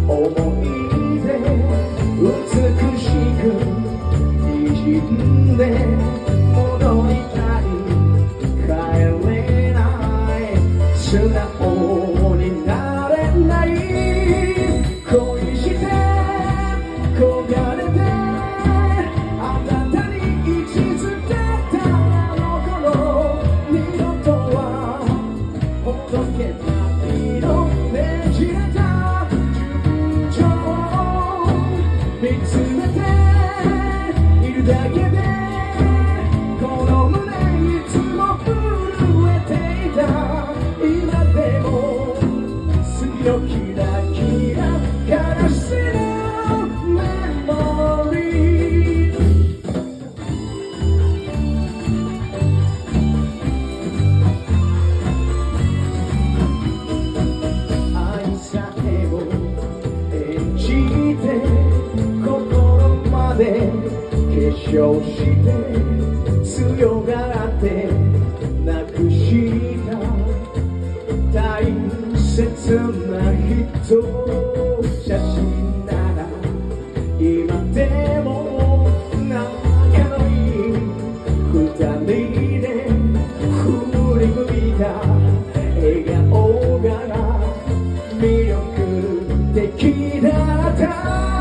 思い出美しく滲んで戻りたい帰れない素直になれない恋して焦がれてあなたに位置づけたあの頃二度とはほどけないのねじれた順調見つめているだけでこの胸いつも震えていた今でも強きラキラガラスのメモリー愛さえを演じて心まで化粧して強がってなくした大切な人写真なら今でも仲のいい二人で振り向いた笑顔が魅力的だった